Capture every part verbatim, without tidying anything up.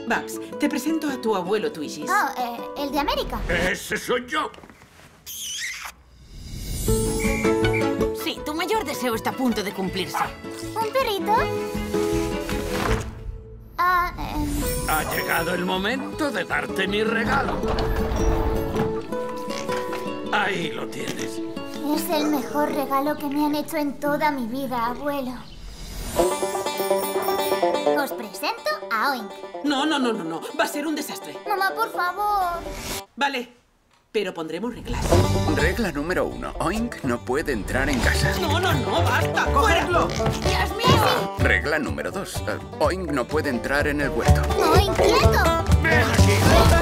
Babs, te presento a tu abuelo Twishis. Oh, eh, ¿el de América? ¡Ese soy yo! Sí, tu mayor deseo está a punto de cumplirse. ¿Un perrito? Ah, eh... Ha llegado el momento de darte mi regalo. Ahí lo tienes. Es el mejor regalo que me han hecho en toda mi vida, abuelo. Os presento a Oink. No, no, no, no, no. Va a ser un desastre. Mamá, por favor. Vale, pero pondremos reglas. Regla número uno. Oink no puede entrar en casa. No, no, no, basta. ¡Cogerlo! ¡Dios mío! Regla número dos. eh, Oink no puede entrar en el huerto. Oink, quieto. ¡Ven aquí!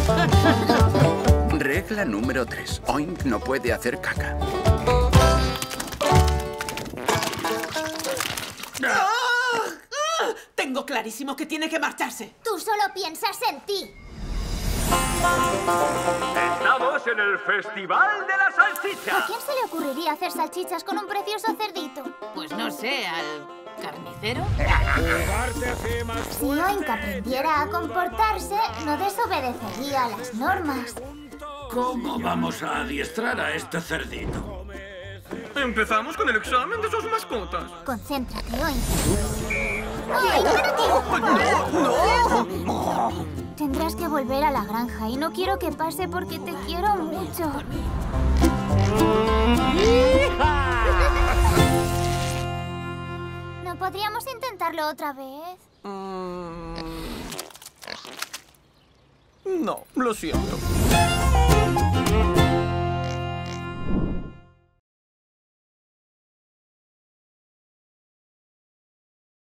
Regla número tres. Oink no puede hacer caca. ¡Ah! ¡Ah! Tengo clarísimo que tiene que marcharse. Tú solo piensas en ti. Estamos en el Festival de la ¿A Salchicha. quién se le ocurriría hacer salchichas con un precioso cerdito? Pues no sé, al carnicero. Si Oink aprendiera a comportarse, no desobedecería las normas. ¿Cómo vamos a adiestrar a este cerdito? Empezamos con el examen de sus mascotas. Concéntrate, Oink. ¡Oink, ven aquí! Tendrás que volver a la granja y no quiero que pase porque te quiero mucho. ¿No podríamos intentarlo otra vez? No, lo siento.